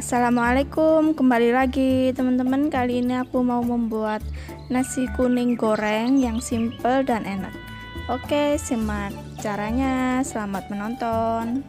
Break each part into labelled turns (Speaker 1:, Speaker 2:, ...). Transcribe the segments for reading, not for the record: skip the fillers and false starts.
Speaker 1: Assalamualaikum, kembali lagi teman-teman. Kali ini aku mau membuat nasi kuning goreng yang simple dan enak. Oke, simak caranya. Selamat menonton.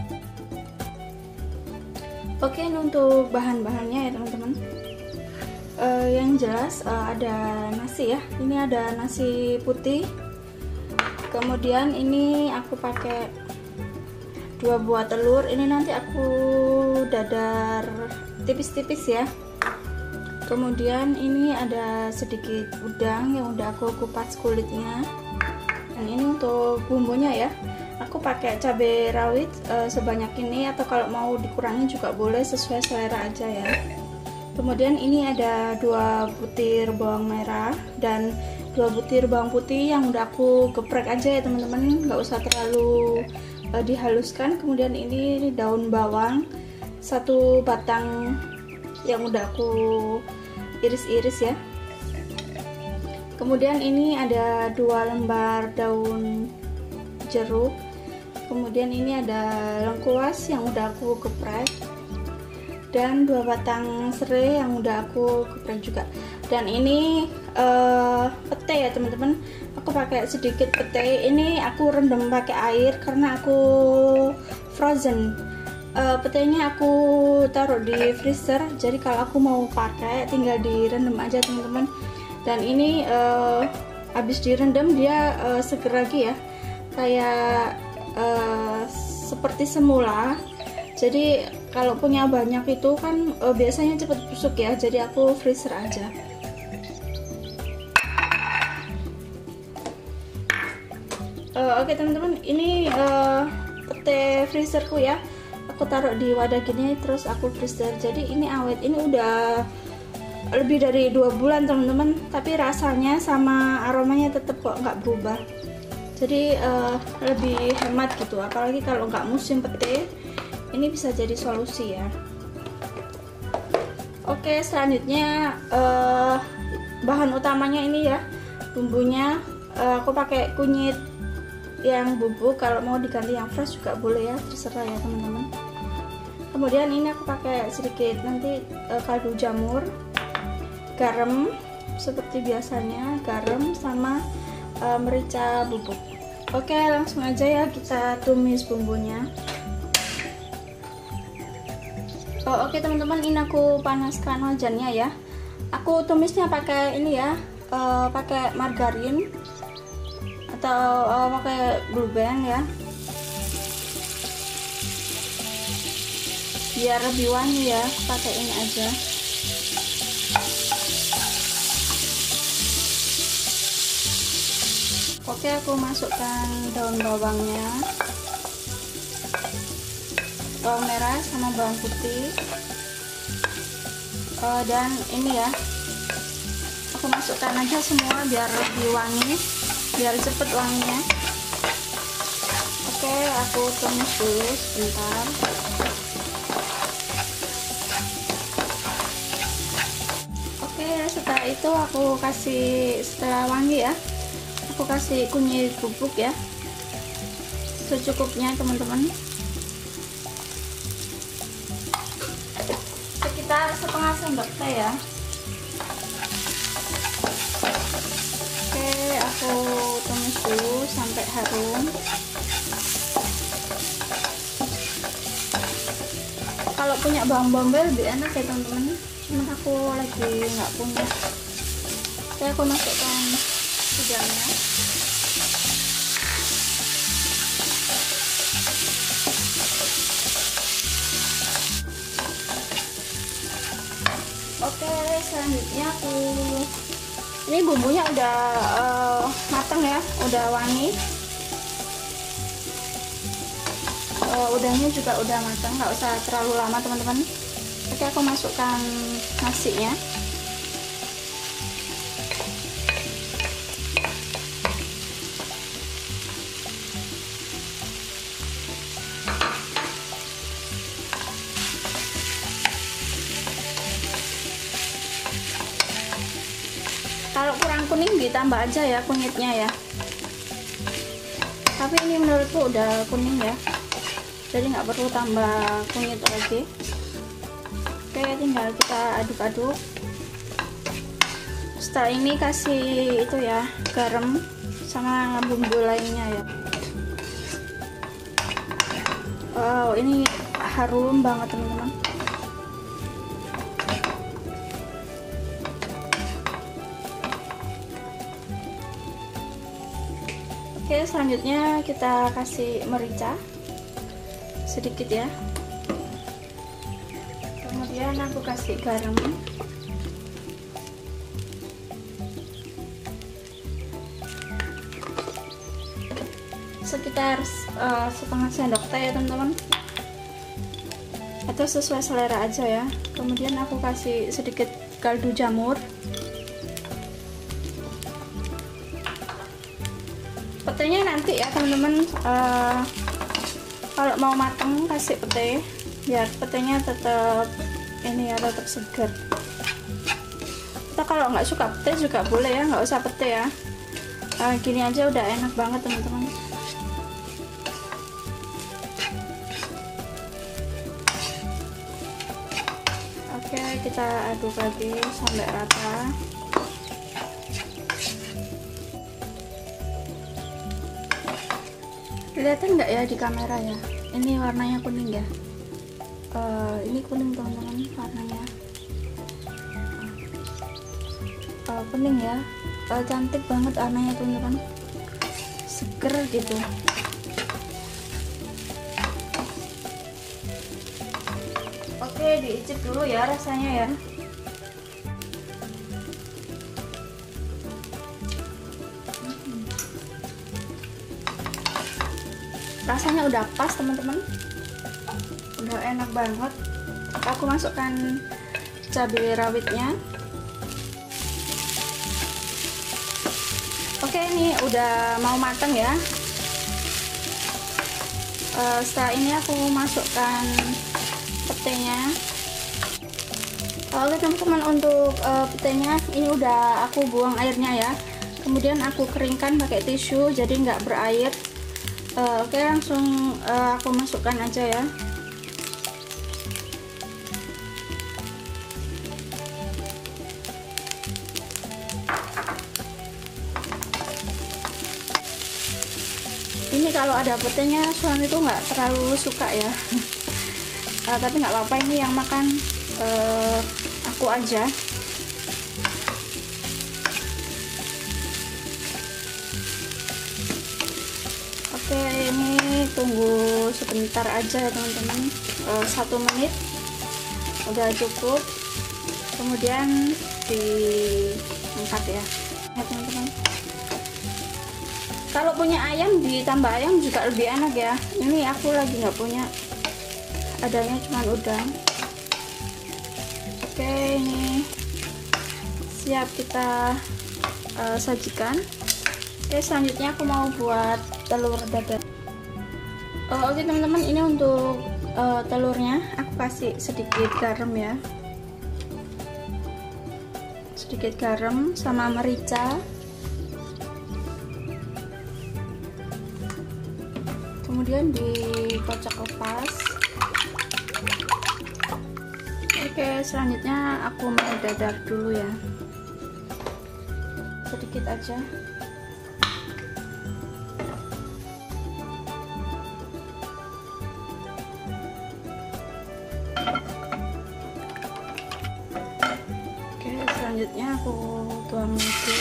Speaker 1: Oke, ini untuk bahan-bahannya ya teman-teman. Yang jelas ada nasi ya. Ini ada nasi putih. Kemudian ini aku pakai 2 buah telur. Ini nanti aku dadar tipis-tipis ya. Kemudian ini ada sedikit udang yang udah aku kupas kulitnya. Dan ini untuk bumbunya ya, aku pakai cabai rawit sebanyak ini, atau kalau mau dikurangi juga boleh, sesuai selera aja ya. Kemudian ini ada 2 butir bawang merah dan 2 butir bawang putih yang udah aku geprek aja ya teman-teman, nggak usah terlalu dihaluskan. Kemudian ini daun bawang 1 batang yang udah aku iris-iris ya. Kemudian ini ada 2 lembar daun jeruk. Kemudian ini ada lengkuas yang udah aku geprek, dan 2 batang serai yang udah aku geprek juga. Dan ini pete ya teman-teman, aku pakai sedikit pete. Ini aku rendam pakai air karena aku frozen. Petenya aku taruh di freezer, jadi kalau aku mau pakai tinggal direndam aja teman-teman. Dan ini habis direndam dia seger lagi ya, kayak seperti semula. Jadi kalau punya banyak itu kan biasanya cepet busuk ya, jadi aku freezer aja. Oke teman-teman, ini pete freezerku ya, aku taruh di wadah gini terus aku freezer. Jadi ini awet, ini udah lebih dari 2 bulan teman-teman, tapi rasanya sama aromanya tetap kok nggak berubah. Jadi lebih hemat gitu, apalagi kalau nggak musim pete, ini bisa jadi solusi ya. Oke, selanjutnya bahan utamanya ini ya, bumbunya. Aku pakai kunyit yang bubuk, kalau mau diganti yang fresh juga boleh ya, terserah ya teman-teman. Kemudian ini aku pakai sedikit nanti kaldu jamur, garam seperti biasanya, garam sama merica bubuk. Oke, langsung aja ya kita tumis bumbunya. Oke teman-teman, ini aku panaskan wajannya ya. Aku tumisnya pakai ini ya, pakai margarin atau pakai blue band ya, biar lebih wangi ya, pakai ini aja. Oke, aku masukkan daun bawangnya, bawang merah sama bawang putih, dan ini ya, aku masukkan aja semua biar lebih wangi, biar cepet wanginya. Oke, aku tumis dulu sebentar. Oke, setelah itu aku kasih, setelah wangi ya, aku kasih kunyit bubuk ya, secukupnya teman-teman, sekitar setengah sendok teh ya. Oke, aku tumis dulu sampai harum. Kalau punya bawang bombay lebih enak ya teman-teman, cuman aku lagi nggak punya. Oke, aku masukkan udangnya. Oke, selanjutnya ini bumbunya udah mateng ya, udah wangi. Udangnya juga udah mateng, nggak usah terlalu lama teman-teman. Oke, aku masukkan nasinya. Kalau kurang kuning ditambah aja ya kunyitnya ya, tapi ini menurutku udah kuning ya, jadi nggak perlu tambah kunyit lagi. Oke, tinggal kita aduk-aduk. Setelah ini kasih itu ya, garam sama bumbu lainnya ya. Wow, ini harum banget teman-teman. Oke, selanjutnya kita kasih merica sedikit ya. Kemudian aku kasih garam. Sekitar setengah sendok teh ya teman-teman, atau sesuai selera aja ya. Kemudian aku kasih sedikit kaldu jamur. Petenya nanti ya teman-teman, kalau mau matang kasih pete biar petenya tetap ini ya, tetap segar. Kita kalau nggak suka pete juga boleh ya, nggak usah pete ya. Gini aja udah enak banget teman-teman. Oke, kita aduk lagi sampai rata. Kelihatan nggak ya di kamera ya? Ini warnanya kuning ya. Ini kuning teman-teman warnanya. Kuning ya. Cantik banget warnanya teman-teman. Seger gitu. Oke, diicip dulu ya rasanya ya. Rasanya udah pas teman-teman, udah enak banget. Aku masukkan cabai rawitnya. Oke, ini udah mau matang ya. Setelah ini aku masukkan petenya. Oke teman-teman, untuk petenya ini udah aku buang airnya ya. Kemudian aku keringkan pakai tisu jadi nggak berair. Oke, langsung aku masukkan aja ya. Ini kalau ada petenya suami itu nggak terlalu suka ya. Tapi nggak apa-apa, ini yang makan aku aja. Oke, ini tunggu sebentar aja ya teman-teman, 1 menit udah cukup. Kemudian diangkat ya teman-teman. Kalau punya ayam ditambah ayam juga lebih enak ya. Ini aku lagi nggak punya, adanya cuma udang. Oke, ini siap kita sajikan. Oke, selanjutnya aku mau buat telur dadar. Oke teman-teman, ini untuk telurnya aku kasih sedikit garam ya, sedikit garam sama merica. Kemudian dikocok lepas. Oke, selanjutnya aku mau dadar dulu ya, sedikit aja. Selanjutnya aku tuang lagi.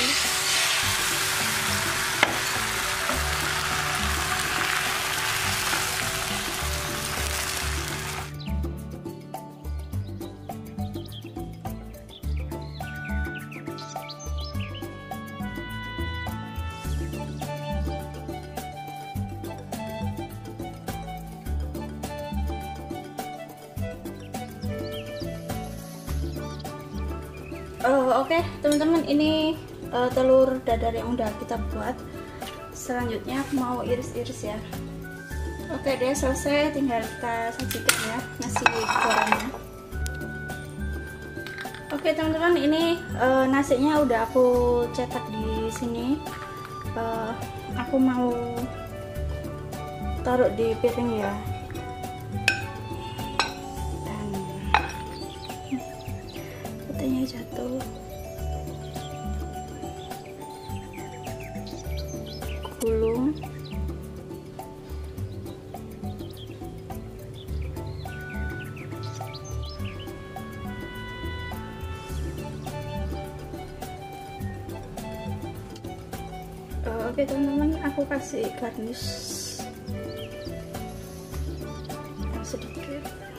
Speaker 1: Oke teman-teman, ini telur dadar yang udah kita buat. Selanjutnya aku mau iris-iris ya. Oke deh, selesai, tinggal kita sajikan ya nasi gorengnya. Oke teman-teman, ini nasinya udah aku cetak di sini. Aku mau taruh di piring ya. Dan jatuh. Gulung. Oke teman-teman, aku kasih garnish yang sedikit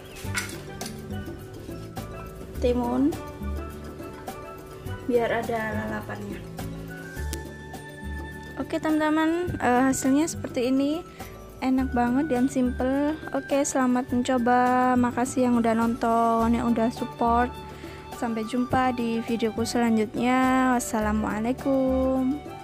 Speaker 1: timun biar ada lalapannya. Oke teman-teman, hasilnya seperti ini, enak banget dan simple. Oke, selamat mencoba, makasih yang udah nonton, yang udah support. Sampai jumpa di videoku selanjutnya. Wassalamualaikum.